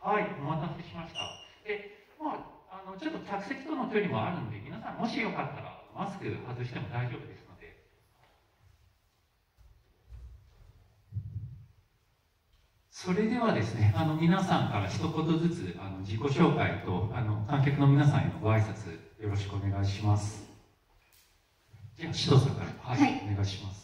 はい、お待たせしました。で、ちょっと客席との距離もあるので、皆さんもしよかったらマスク外しても大丈夫ですので。それではですね、皆さんから一言ずつ自己紹介と観客の皆さんへのご挨拶よろしくお願いします。じゃあ、首藤さんから、はい、お願いします。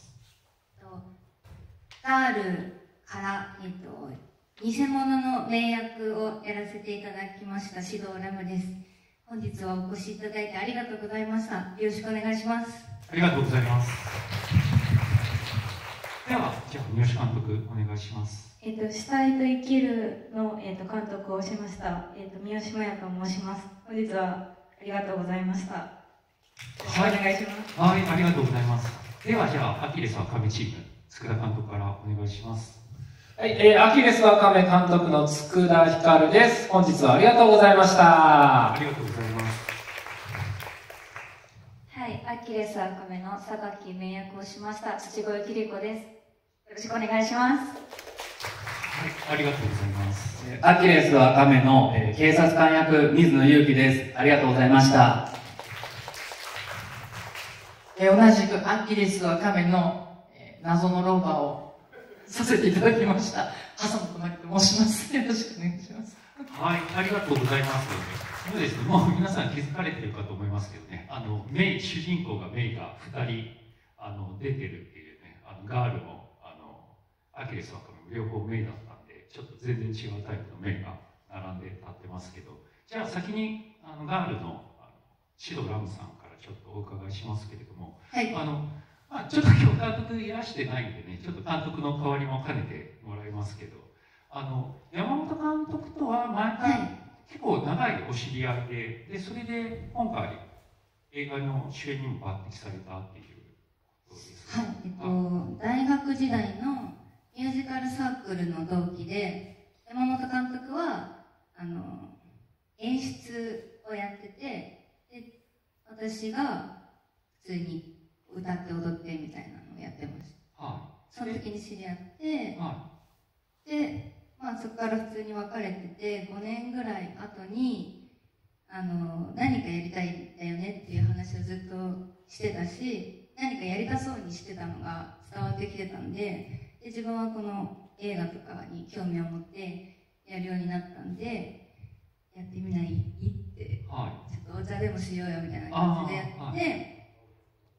ガールから、偽物の名役をやらせていただきました指導ラムです。本日はお越しいただいてありがとうございました。よろしくお願いします。 ありがとうございます。では、じゃあ三好監督お願いします。 死体と生きるの、監督をしました、三好麻也と申します。本日はありがとうございました。よろしくお願いします。 はい、ありがとうございます。では、じゃあアキレスワカメチーム佃監督からお願いします。 はい、アキレスワカメ監督の佃光です。本日はありがとうございました。 ありがとうございます。 はい、アキレスワカメの榊名役をしました土越桐子です。よろしくお願いします。 はい、ありがとうございます。 アキレスワカメの警察官役水野祐樹です。ありがとうございました。 同じくアキレスワカメの謎の老婆をさせていただきました挟野と申します。よろしくお願いします。 はい、ありがとうございます。そうですね、もう皆さん気づかれているかと思いますけどね、主人公がメイが2人出てるっていうね、ガールもアキレスワカメも両方メイだったんで、ちょっと全然違うタイプのメイが並んで立ってますけど、じゃあ先にガールのシドラムさんからちょっとお伺いしますけれども、 はい、 ちょっと今日監督いらしてないんでね、ちょっと監督の代わりも兼ねてもらいますけど、山本監督とは前から結構長いお知り合いで、それで今回映画の主演にも抜擢されたっていうことですか。 はい、大学時代のミュージカルサークルの同期で、山本監督は演出をやってて、で私が普通に歌って踊ってみたいなのをやってました。はい、その時に知り合って、はい、で、そこから普通に別れてて、5年ぐらい後に何かやりたいんだよねっていう話をずっとしてたし、何かやりたそうにしてたのが伝わってきてたんで、自分はこの映画とかに興味を持ってやるようになったんで、やってみないって、はい、ちょっとお茶でもしようよみたいな感じでやって、はい、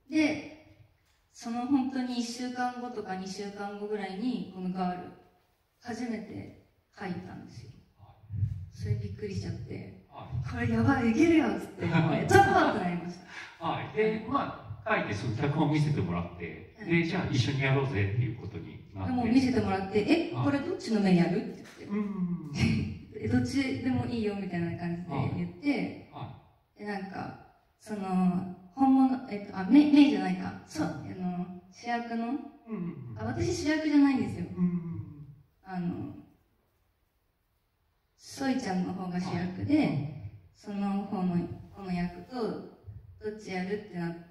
でその本当に1週間後とか2週間後ぐらいにこのガール初めて書いたんですよ。それびっくりしちゃって、これやばい、いけるよっつって、ちょっと待ってなりました。 はい、で、書いてその脚本を見せてもらって、で、じゃあ一緒にやろうぜっていうことになって。 もう見せてもらって、これどっちの面やるって言って、どっちでもいいよみたいな感じで言って、で、なんか、その、本物、メイじゃないか、そう、主役の、私主役じゃないんですよ。ソイちゃんの方が主役で、その方のこの役とどっちやるってなって、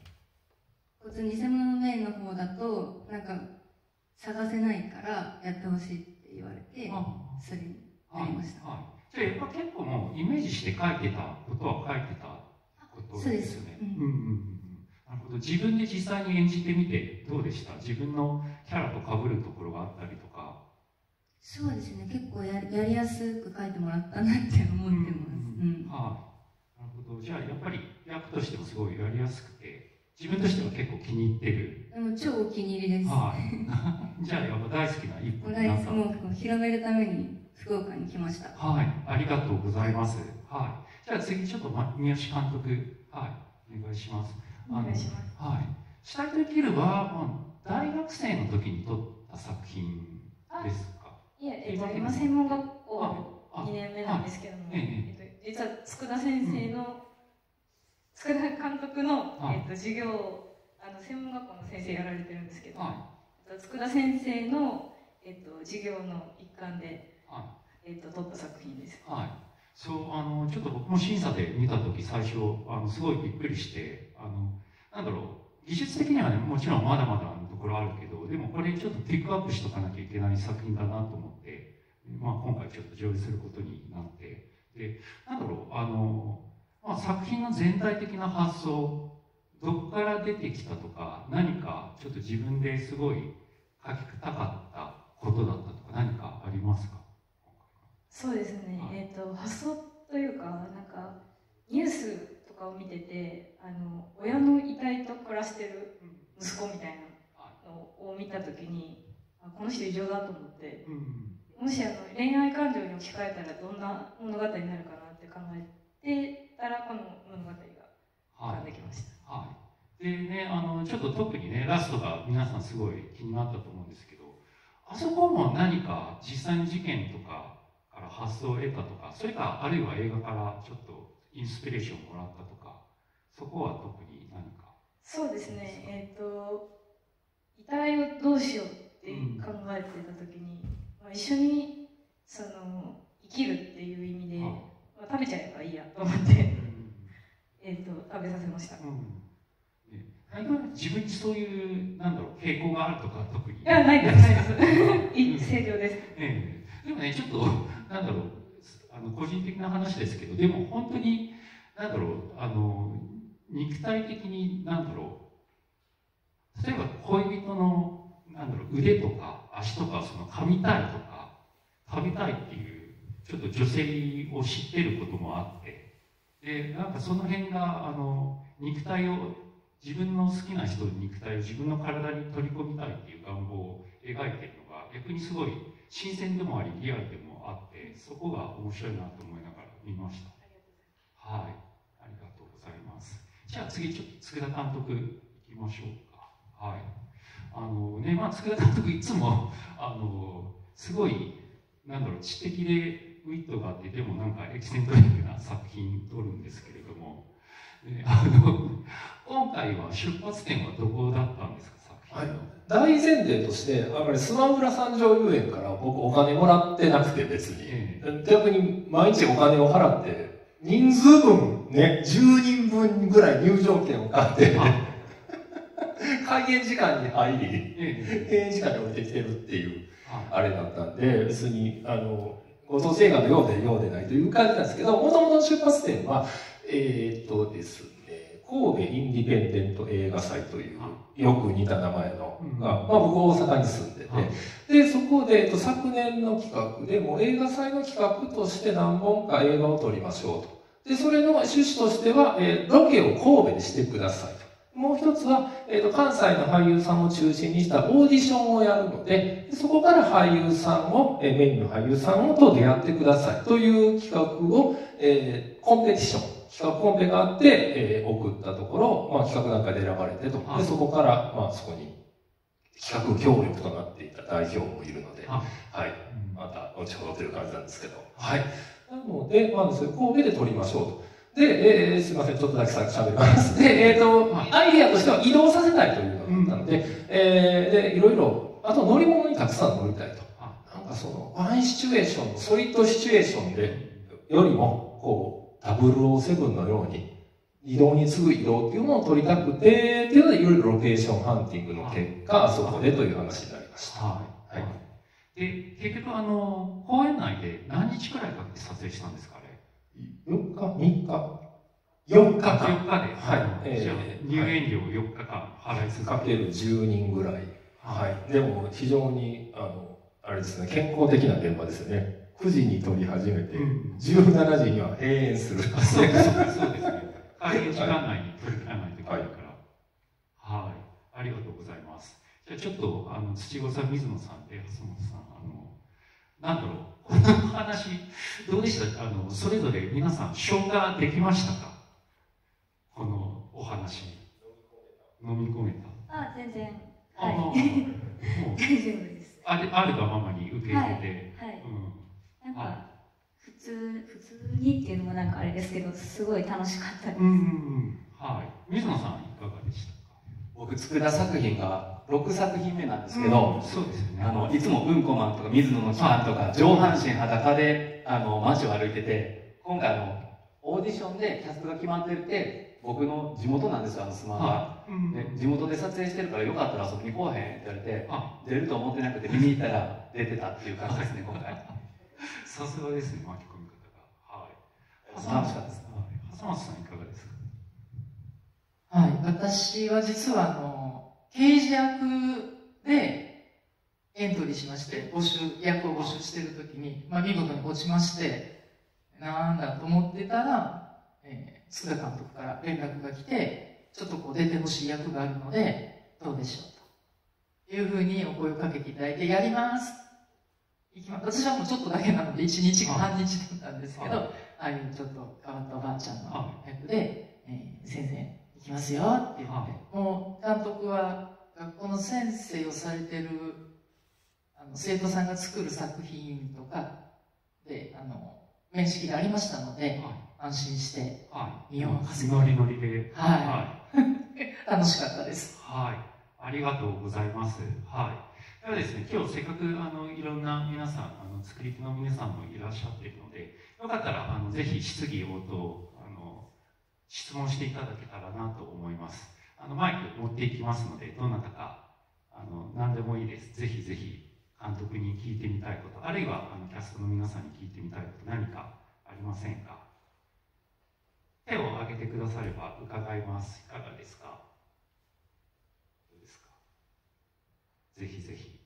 こっち偽物のメイの方だとなんか探せないからやってほしいって言われて、それになりました。 じゃあやっぱ結構もうイメージして書いてたことは書いてたことですよね。なるほど。自分で実際に演じてみてどうでした？自分のキャラと被るところがあったりとか。 そうですね、結構やりやすく書いてもらったなって思ってます。 なるほど。じゃあやっぱり役としてもすごいやりやすくて、自分としては結構気に入ってる。 でも超お気に入りです。 じゃあやっぱ大好きな一本になった。もう広めるために福岡に来ました。 はい、ありがとうございます。はい。じゃあ次ちょっと三好監督、はい、お願いします。 お願いします。 はい。死体と生きるは大学生の時に撮った作品ですか？ いえ、今専門学校2年目なんですけども、実は佃先生の、佃監督の、授業を専門学校の先生やられてるんですけど、佃先生の、授業の一環で、撮った作品です。 はい。そう、ちょっと僕も審査で見た時最初すごいびっくりして、なんだろう、技術的にはね、もちろんまだまだのところあるけど、でもこれちょっとピックアップしとかなきゃいけない作品だなと思ってまあ、今回ちょっと上映することになって、で、なんだろう、まあ、作品の全体的な発想、どこから出てきたとか、何かちょっと自分ですごい書きたかったことだったとか、何かありますか？ そうですね、発想というか、なんかニュースとかを見てて、親の遺体と暮らしてる息子みたいなのを見たときに、この人異常だと思って、もし恋愛感情に置き換えたらどんな物語になるかなって考えてたら、この物語が浮かんできました。 はい、でね、ちょっと特にね、ラストが皆さんすごい気になったと思うんですけど、あそこも何か実際の事件とかから発想を得たとか、それかあるいは映画からちょっとインスピレーションをもらったとか、そこは特に何か？ そうですね、遺体をどうしようって考えてた時に、一緒に生きるっていう意味で、食べちゃえばいいやと思って、食べさせました。 自分にそういう、なんだろう、傾向があるとか特に？ いや、ないです、ないです。正常です。 でもね、ちょっと、なんだろう、個人的な話ですけど、でも本当に、なんだろう、肉体的に、なんだろう、例えば恋人の、なんだろう、腕とか足とか、噛みたいとか、食べたいっていう、ちょっと女性を知ってることもあって、で、なんかその辺が、肉体を、自分の好きな人の肉体を自分の体に取り込みたいっていう願望を描いているのが逆にすごい新鮮でもありリアルでもあって、そこが面白いなと思いながら見ました。はい、ありがとうございます。じゃあ次ちょっと佃監督いきましょうか。はい、ね、まあ佃監督いつもすごいなんだろう知的でウィットがあって、でもなんかエキセントリックな作品撮るんですけれども。今回は出発点はどこだったんですか？ はい、大前提としてスマブラ三条遊園から僕お金もらってなくて別に、逆に毎日お金を払って人数分ね10人分ぐらい入場券を買って開演時間に入り閉園時間に降りてきてるっていうあれだったんで、別にご当地映画のようでないという感じなんですけど、もともとの出発点はですね、神戸インディペンデント映画祭というよく似た名前のが、まあ僕大阪に住んでて、で、そこで昨年の企画でも映画祭の企画として何本か映画を撮りましょうと。で、それの趣旨としては、ロケを神戸でしてくださいと。もう一つは、関西の俳優さんを中心にしたオーディションをやるので、そこから俳優さんを、メインの俳優さんと出会ってくださいという企画を、コンペティション、企画コンペがあって、送ったところ、まあ、企画段階で選ばれてと。で、そこから、まあ、そこに企画協力となっていた代表もいるので、はい。また、後ほどという感じなんですけど。はい。なので、まあ、それ神戸で撮りましょうと。で、すいません、ちょっとだけ喋ります。で、アイディアとしては移動させたいというのだったので、で、いろいろ、あと乗り物にたくさん乗りたいと。なんかワンシチュエーションのソリッドシチュエーションで、よりも、こう、007のように、移動に次ぐ移動っていうのを取りたくて、っていうので、いろいろロケーションハンティングの結果、あそこでという話になりました。はい。 で、結局公園内で何日くらいかけて撮影したんですか、あれ。 4日 ?3 日 ?4 日間。 4日で。はい。じゃあ、入園料4日間払い続けかける10人ぐらい。はい。でも、非常に、あれですね、健康的な現場ですよね。9時に撮り始めて、17時には閉園する。 そうですね。開園時間内に撮り切らないといけないから。はい。ありがとうございます。じゃあちょっと、土子さん、水野さんで、橋本さん、なんだろう、この話、どうでした？それぞれ皆さん、消化できましたか？このお話。飲み込めた？ あ、全然。はい。 もう大丈夫です。 あるがままに受け入れて。 はい。なんか、普通にっていうのもなんかあれですけど、すごい楽しかったです。 はい。水野さん、いかがでしたか？ 僕、佃作品が6作品目なんですけど、 そうですよね。 いつもうんこマンとか水野の期間とか、上半身裸で、街を歩いてて、今回オーディションでキャストが決まってて、僕の地元なんですよ、スマホが。地元で撮影してるからよかったら遊びに来おへんって言われて、出ると思ってなくて見に行ったら出てたっていう感じですね、今回。 さすがですね、巻き込み方が。はい。 楽しかったです。 笠松さんいかがですか？ はい、私は実は刑事役でエントリーしまして、役を募集しているときに、見事に落ちまして、なんだと思ってたら、津田監督から連絡が来て、ちょっと出てほしい役があるので、どうでしょうというふうにお声をかけていただいて、やります。私はもうちょっとだけなので、1日か半日だったんですけど、ああいうちょっと変わったおばあちゃんの役で、先生、行きますよって言って、もう監督は学校の先生をされてる生徒さんが作る作品とかで面識がありましたので、安心して身を任せて、 ノリノリで、 楽しかったです。 はい、ありがとうございます。はい。ではですね、今日せっかくいろんな皆さん作り手の皆さんもいらっしゃっているので、よかったらぜひ質疑応答質問していただけたらなと思います。マイク持っていきますので、どなたか何でもいいです。ぜひぜひ監督に聞いてみたいこと、あるいはキャストの皆さんに聞いてみたいこと何かありませんか？手を挙げてくだされば伺います。いかがですか？どうですか？ぜひぜひ。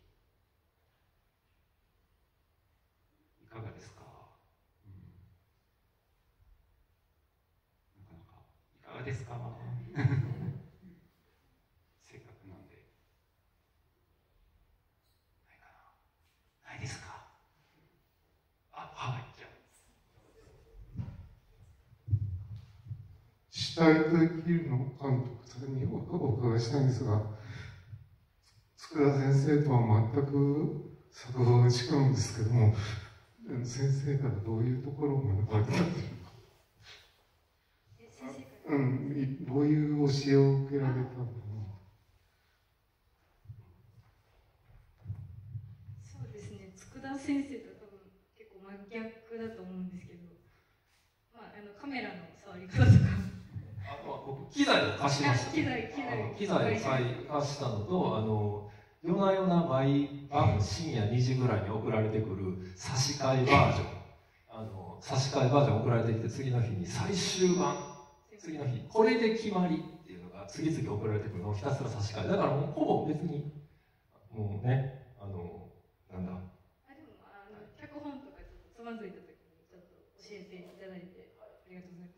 いかがですか？なかなかいかがですか？せっかくなんで。ないかな？ないですか？はい、じゃあ。 主体と生きるの監督さんにお伺いしたいんですが、佃先生とは全く作風が違うんですけども、先生からどういうところを学ばれたんでしょうか？どういう教えを受けられたのかな？ そうですね、佃先生と多分結構真逆だと思うんですけど、カメラの触り方とか僕機材を貸しました。機材を貸したのと、夜な夜な毎晩深夜2時ぐらいに送られてくる差し替えバージョン、差し替えバージョン送られてきて、次の日に最終版、次の日これで決まりっていうのが次々送られてくるのをひたすら差し替え、だからもうほぼ別にもうね、なんだ、 でも脚本とかちょっとつまずいた時にちょっと教えていただいてありがとうございます。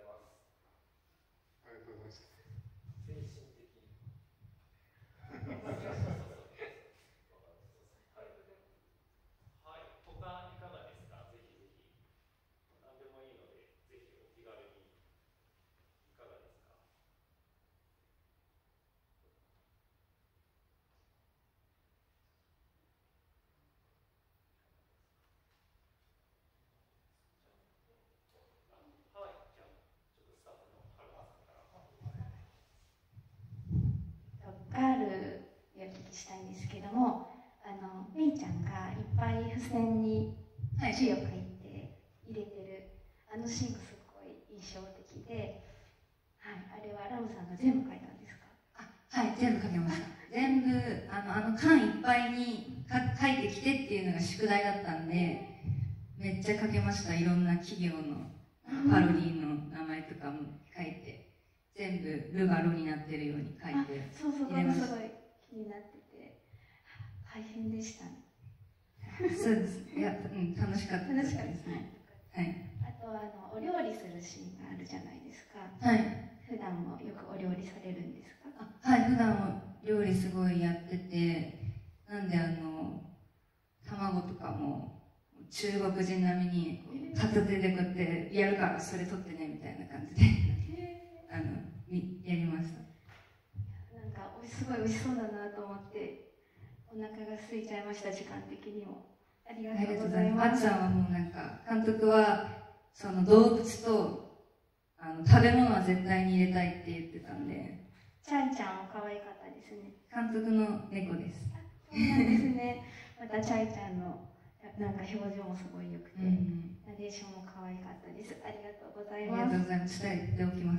ガールにお聞きしたいんですけども、メイちゃんがいっぱい付箋に字を書いて入れてるシーンがすごい印象的で、あれはラムさんが全部書いたんですか？ はい、全部書きました。全部缶いっぱいに書いてきてっていうのが宿題だったんで、めっちゃ書けました。いろんな企業のパロディの名前とかも書いて。全部ルがロになってるように書いてそうすごい気になってて大変でしたね。 そうです。いや、楽しかったですね。はい。 あとお料理するシーンがあるじゃないですか。 はい。 普段もよくお料理されるんですか？ はい、普段も料理すごいやってて、なんで卵とかも中国人並みに片手でこうやってやるからそれ取ってねみたいな感じでやりました。 なんかすごい美味しそうだなと思ってお腹が空いちゃいました。時間的にもありがとうございます。 あっちゃんはもうなんか監督はその動物と食べ物は絶対に入れたいって言ってたんで。 ちゃんちゃん可愛かったですね。 監督の猫です。 そうなんですね。またちゃんちゃんのなんか表情もすごい良くて、ナレーションも可愛かったです。ありがとうございます。 ありがとうございます。伝えておきます。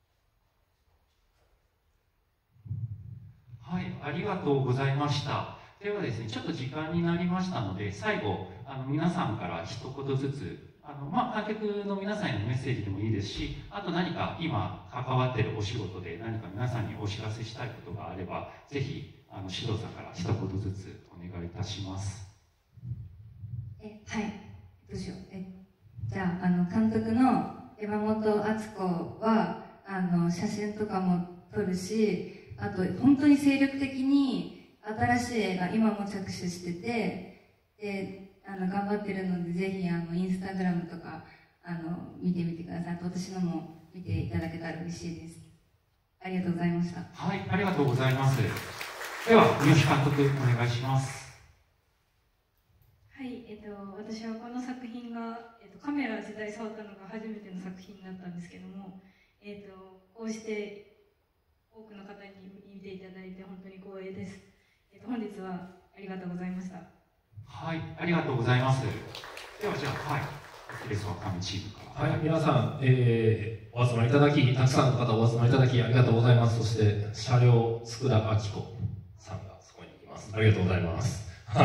はい、ありがとうございました。 ではですね、ちょっと時間になりましたので、最後、皆さんから一言ずつ、観客の皆さんへのメッセージでもいいですし、あと何か今関わっているお仕事で何か皆さんにお知らせしたいことがあれば、ぜひ、指導さんから一言ずつお願いいたします。 はい。どうしよう。じゃあ、監督の山本敦子は、写真とかも撮るし、あと、本当に精力的に新しい映画、今も着手してて、で、頑張ってるので、ぜひ、インスタグラムとか、見てみてください。あと、私のも見ていただけたら嬉しいです。ありがとうございました。 はい、ありがとうございます。では、三好監督、お願いします。 はい、私はこの作品が、カメラ自体触ったのが初めての作品だったんですけども、こうして多くの方に見ていただいて本当に光栄です。本日はありがとうございました。 はい、ありがとうございます。では、じゃあ、はい、アキレスワカメチームから。 はい、皆さん、お集まりいただき、たくさんの方お集まりいただきありがとうございます。そして、車両佃明子さんがそこにいます。ありがとうございます。はい。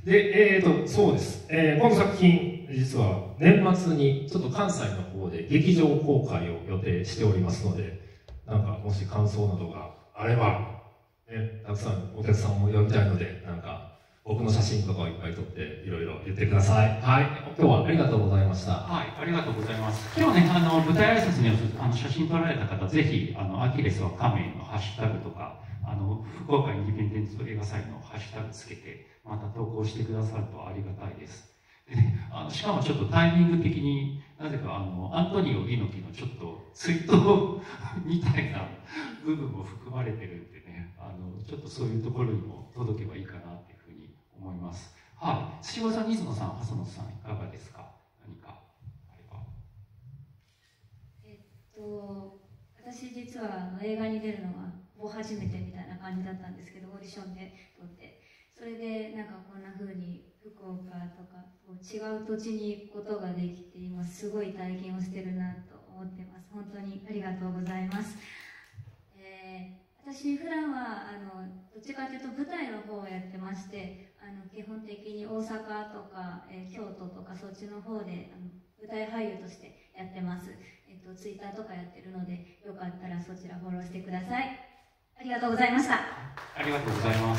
で、そうです。この作品、実は年末にちょっと関西の方で劇場公開を予定しておりますので、なんかもし感想などがあれば、ね、たくさんお客さんも呼びたいので、なんか僕の写真とかをいっぱい撮っていろいろ言ってください。はい。今日はありがとうございました。 はい、ありがとうございます。今日ね、舞台挨拶に写真撮られた方、ぜひ、アキレスはカメのハッシュタグとか、福岡インディペンデント映画祭のハッシュタグつけて、また投稿してくださるとありがたいです。でね、しかもちょっとタイミング的になぜかアントニオ猪木のちょっとツイートみたいな部分も含まれてるんでね、ちょっとそういうところにも届けばいいかなっていうふうに思います。はい。土屋さん、水野さん、蓮本さん、いかがですか？何かあれば。 私実は映画に出るのはもう初めてみたいな感じだったんですけど、オーディションで撮って、それでなんかこんな風に福岡とか違う土地に行くことができて、今すごい体験をしてるなと思ってます。本当にありがとうございます。私普段はどっちかというと舞台の方をやってまして、基本的に大阪とか、京都とかそっちの方で舞台俳優としてやってます。ツイッターとかやってるので、よかったらそちらフォローしてください。ありがとうございました。 ありがとうございます。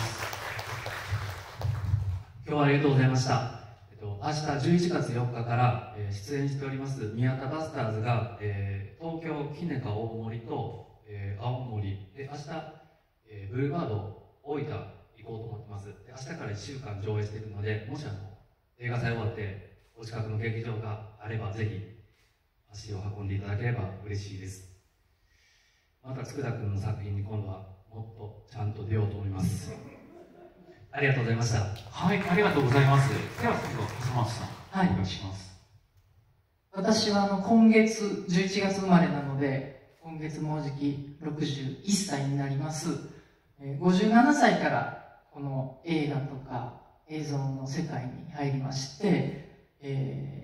今日はありがとうございました。明日11月4日から出演しております宮田バスターズが東京キネカ大森と青森で明日ブルーバード大分行こうと思ってます。明日から1週間上映しているので、もし映画祭終わってお近くの劇場があればぜひ足を運んでいただければ嬉しいです。また佃君の作品に今度はもっとちゃんと出ようと思います。ありがとうございました。 はい、ありがとうございます。では最後、笠松さん、 はい、 お願いします。 私は今月11月生まれなので、今月もうじき61歳になります。57歳からこの映画とか映像の世界に入りまして、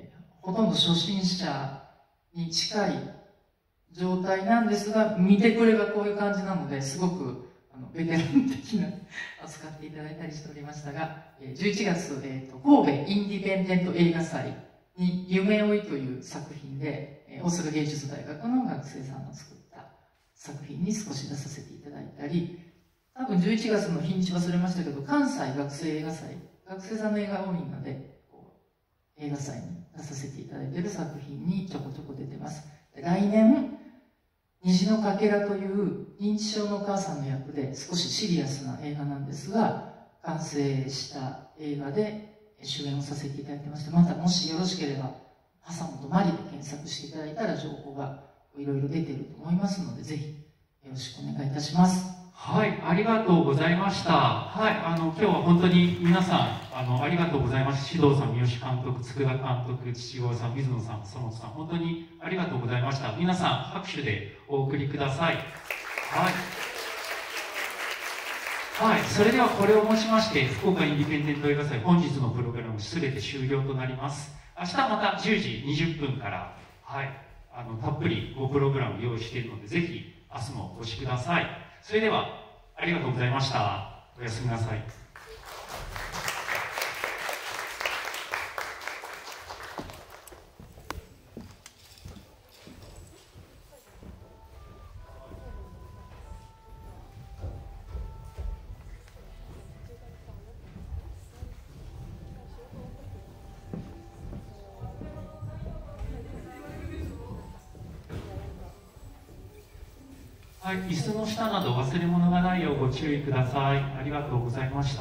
ほとんど初心者に近い状態なんですが、見てくれがこういう感じなので、すごくベテラン的な扱っていただいたりしておりましたが、11月、神戸インディペンデント映画祭に夢追いという作品で、大阪芸術大学の学生さんの作った作品に少し出させていただいたり、多分11月の日にち忘れましたけど、関西学生映画祭、学生さんの映画が多いので、映画祭に出させていただいている作品にちょこちょこ出てます。来年、虹のかけらという認知症のお母さんの役で少しシリアスな映画なんですが、完成した映画で主演をさせていただいてまして、またもしよろしければ笠本まりで検索していただいたら情報がいろいろ出ていると思いますので、ぜひよろしくお願いいたします。 はい、ありがとうございました。はい、今日は本当に皆さん、ありがとうございます。指導さん、三好監督、佃監督、父親さん、水野さん、笠本さん、本当にありがとうございました。皆さん、拍手でお送りください。はい。はい、それではこれをもちまして、福岡インディペンデント映画祭、本日のプログラムすべて終了となります。明日また10時20分から、はい、たっぷりごプログラム用意しているので、ぜひ明日もお越しください。それでは、ありがとうございました。おやすみなさい。 はい、椅子の下など忘れ物がないようご注意ください。ありがとうございました。